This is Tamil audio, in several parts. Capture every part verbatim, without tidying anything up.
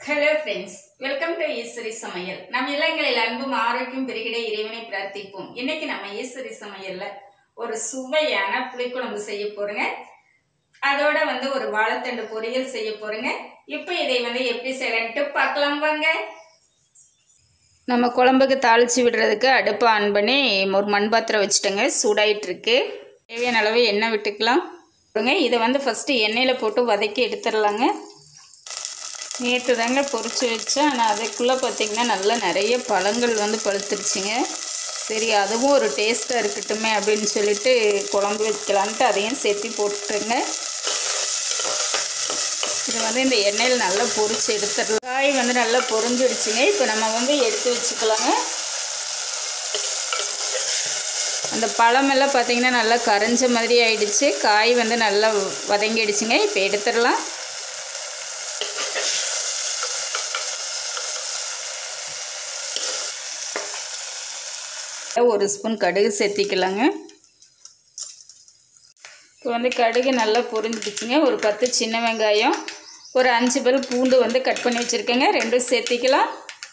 Hello friends, welcome to Eswari சமையல். நம் இல்லங்களில் அன்பும் ஆரோக்கியம் பெருகிட இறைவனை பிரார்த்திப்போம். இன்னைக்கு நம்ம ஈஸ்வரி சமையல்ல ஒரு சுவையான புளிக்குழம்பு செய்ய போறோங்க. அதோட வந்து ஒரு வாழைத்தண்டு பொரியல் செய்ய போறோங்க. இப்போ இதை வந்து எப்படி செய்யலான்ட்டு பார்க்கலாம் வாங்க. நம்ம குழம்புக்கு தாளிச்சு விடுறதுக்கு அடுப்பை ஆன் பண்ணி ஒரு மண் பாத்திரம் வச்சுட்டோங்க. சூடாயிட்டு இருக்கு. தேவையான அளவு எண்ணெய் விட்டுக்கலாம். இதை வந்து ஃபர்ஸ்ட் எண்ணெயில போட்டு வதக்கி எடுத்துடலாங்க. நேற்று தாங்க பொரிச்சு வச்சேன். ஆனால் அதுக்குள்ளே பார்த்திங்கன்னா நல்லா நிறைய பழங்கள் வந்து பழுத்துருச்சுங்க. சரி, அதுவும் ஒரு டேஸ்ட்டாக இருக்கட்டுமே அப்படின்னு சொல்லிட்டு குழம்பு வைக்கலான்ட்டு அதையும் சேர்த்து போட்டுருங்க. இது வந்து இந்த எண்ணெயில் நல்லா பொரிச்சு எடுத்துடலாம். காய் வந்து நல்லா பொரிஞ்சிடுச்சுங்க. இப்போ நம்ம வந்து எடுத்து வச்சுக்கலாங்க. அந்த பழமெல்லாம் பார்த்திங்கன்னா நல்லா கரைஞ்ச மாதிரி ஆயிடுச்சு. காய் வந்து நல்லா வதங்கிடுச்சுங்க. இப்போ எடுத்துடலாம். ஒரு ஸ்பூன் கடுகு சேர்த்திக்கலாங்க. இப்போ வந்து கடுகு நல்லா பொரிஞ்சிடுச்சுங்க. ஒரு பத்து சின்ன வெங்காயம், ஒரு அஞ்சு பல் பூண்டு வந்து கட் பண்ணி வச்சுருக்கேங்க. ரெண்டும் சேர்த்திக்கலாம்.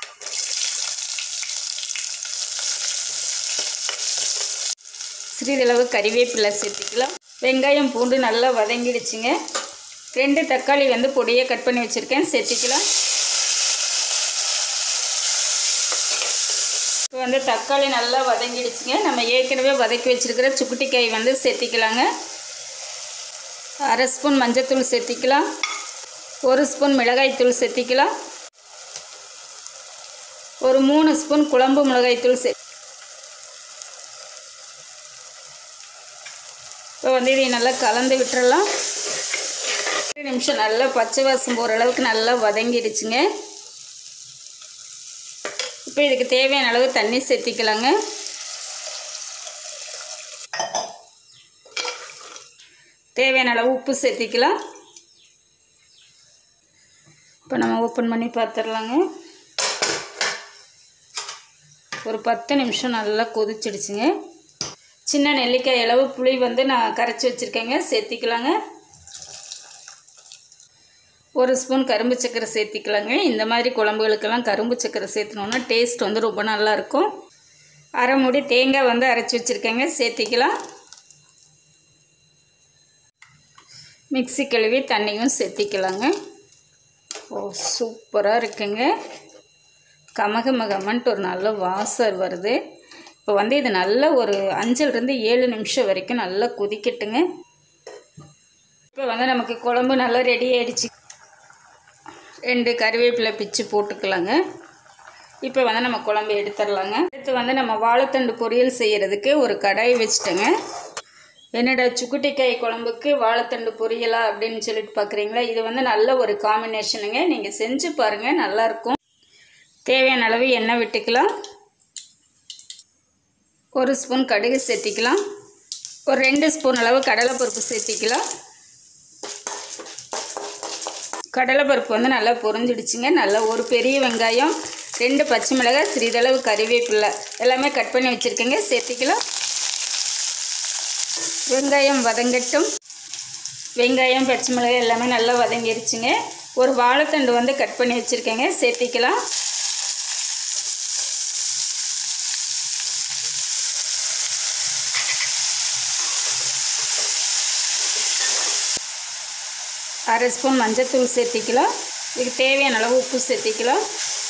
சிறிதளவு கறிவேப்பிலை சேர்த்திக்கலாம். வெங்காயம் பூண்டு நல்லா வதங்கிடுச்சுங்க. ரெண்டு தக்காளி வந்து பொடியாக கட் பண்ணி வச்சுருக்கேன், சேர்த்திக்கலாம். இப்போ வந்து தக்காளி நல்லா வதங்கிடுச்சுங்க. நம்ம ஏற்கனவே வதக்கி வச்சுருக்கிற சுக்குட்டிக்காய் வந்து சேர்த்திக்கலாங்க. அரை ஸ்பூன் மஞ்சத்தூள் சேர்த்திக்கலாம். ஒரு ஸ்பூன் மிளகாய்த்தூள் சேர்த்திக்கலாம். ஒரு மூணு ஸ்பூன் குழம்பு மிளகாய்த்தூள் சே இப்போ வந்து இதை நல்லா கலந்து விட்டுறலாம். ரெண்டு நிமிஷம் நல்லா பச்சை வாசம் போகிற அளவுக்கு நல்லா வதங்கிடுச்சுங்க. இப்போ இதுக்கு தேவையான அளவு தண்ணி சேர்த்திக்கலாங்க. தேவையான அளவு உப்பு சேர்த்திக்கலாம். இப்போ நம்ம ஓப்பன் பண்ணி பார்த்துடலாங்க. ஒரு பத்து நிமிஷம் நல்லா கொதிச்சிடுச்சுங்க. சின்ன நெல்லிக்காய் அளவு புளி வந்து நான் கரைச்சி வச்சுருக்கேங்க, சேர்த்திக்கலாங்க. ஒரு ஸ்பூன் கரும்பு சக்கரை சேர்த்திக்கலாங்க. இந்த மாதிரி குழம்புகளுக்கெல்லாம் கரும்பு சக்கரை சேர்த்துனோன்னா டேஸ்ட் வந்து ரொம்ப நல்லாயிருக்கும். அரை மூடி தேங்காய் வந்து அரைச்சி வச்சுருக்கேங்க, சேர்த்திக்கலாம். மிக்ஸி கழுவி தண்ணியும் சேர்த்திக்கலாங்க. ஓ, சூப்பராக இருக்குங்க. கமகமகமன்ட்டு ஒரு நல்ல வாசம் வருது. இப்போ வந்து இது நல்ல ஒரு அஞ்சுலேருந்து ஏழு நிமிஷம் வரைக்கும் நல்லா கொதிக்கட்டுங்க. இப்போ வந்து நமக்கு குழம்பு நல்லா ரெடி ஆகிடுச்சு. ரெண்டு கறிவேப்பிலை பிச்சு போட்டுக்கலாங்க. இப்போ வந்து நம்ம குழம்பு எடுத்துடலாங்க. அடுத்து வந்து நம்ம வாழைத்தண்டு பொரியல் செய்கிறதுக்கு ஒரு கடாய் வச்சுட்டோங்க. என்னோட சுக்குட்டிக்காய் குழம்புக்கு வாழைத்தண்டு பொரியலா அப்படின்னு சொல்லிட்டு பார்க்குறீங்களா? இது வந்து நல்ல ஒரு காம்பினேஷனுங்க. நீங்கள் செஞ்சு பாருங்கள், நல்லாயிருக்கும். தேவையான அளவு எண்ணெய் விட்டுக்கலாம். ஒரு ஸ்பூன் கடுகு சேர்த்திக்கலாம். ஒரு ரெண்டு ஸ்பூன் அளவு கடலைப்பருப்பு சேர்த்திக்கலாம். கடலைப்பருப்பு வந்து நல்லா பொரிஞ்சிடுச்சுங்க. நல்லா ஒரு பெரிய வெங்காயம், ரெண்டு பச்சை மிளகாய், சிறிதளவு கறிவேப்பிலை எல்லாமே கட் பண்ணி வச்சுருக்கேங்க, சேர்த்திக்கலாம். வெங்காயம் வதங்கட்டும். வெங்காயம் பச்சை மிளகாய் எல்லாமே நல்லா வதங்கிடுச்சுங்க. ஒரு வாழைத்தண்டு வந்து கட் பண்ணி வச்சுருக்கேங்க, சேர்த்திக்கலாம். அரை ஸ்பூன் மஞ்சத்தூள் சேர்த்திக்கலாம். இதுக்கு தேவையான அளவு உப்பு சேர்த்திக்கலாம்.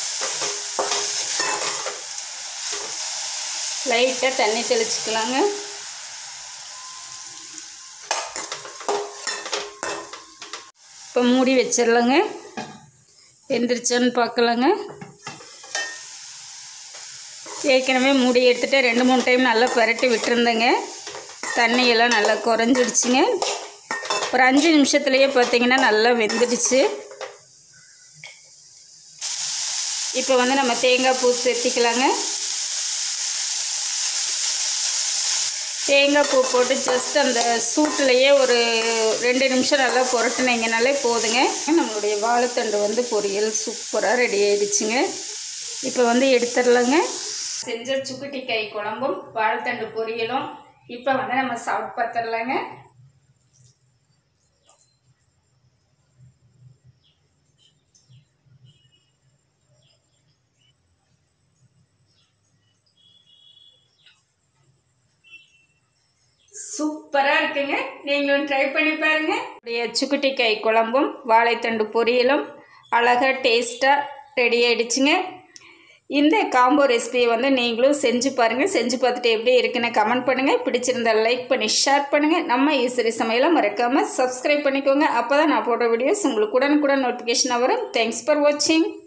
லைட்டாக தண்ணி தெளிச்சுக்கலாங்க. இப்போ மூடி வச்சிடலாங்க. வெந்துருச்சான்னு பார்க்கலாங்க. ஏற்கனவே மூடி எடுத்துகிட்டு ரெண்டு மூணு டைம் நல்லா பரட்டி விட்டுருந்தேங்க. தண்ணியெல்லாம் நல்லா குறைஞ்சிடுச்சுங்க. ஒரு அஞ்சு நிமிஷத்துலேயே பார்த்தீங்கன்னா நல்லா வெந்துடுச்சு. இப்போ வந்து நம்ம தேங்காய் பூ சேர்த்திக்கலாங்க. தேங்காய் பூ போட்டு ஜஸ்ட் அந்த சூட்டிலையே ஒரு ரெண்டு நிமிஷம் நல்லா புரட்டுனீங்கனாலே போதுங்க. நம்மளுடைய வாழைத்தண்டு வந்து பொரியல் சூப்பராக ரெடி ஆகிடுச்சுங்க. இப்போ வந்து எடுத்துடலாங்க. செஞ்ச சுக்குட்டிக்காய் குழம்பும் வாழைத்தண்டு பொரியலும் இப்போ வந்து நம்ம சாப்பிட்டு பார்த்துடலாங்க. சூப்பராக இருக்குங்க. நீங்களும் ட்ரை பண்ணி பாருங்கள். அப்படியே சுக்குட்டி கை குழம்பும் வாழைத்தண்டு பொரியலும் அழகாக டேஸ்ட்டாக ரெடி ஆகிடுச்சுங்க. இந்த காம்போ ரெசிபியை வந்து நீங்களும் செஞ்சு பாருங்கள். செஞ்சு பார்த்துட்டு எப்படி இருக்குன்னு கமெண்ட் பண்ணுங்கள். பிடிச்சிருந்தால் லைக் பண்ணி ஷேர் பண்ணுங்கள். நம்ம ஈஸ்வரி சமையலை மறக்காமல் சப்ஸ்கிரைப் பண்ணிக்கோங்க. அப்போ தான் நான் போடுற வீடியோஸ் உங்களுக்கு உடனுக்குடன் நோட்டிஃபிகேஷனாக வரும். தேங்க்ஸ் ஃபார் வாட்சிங்.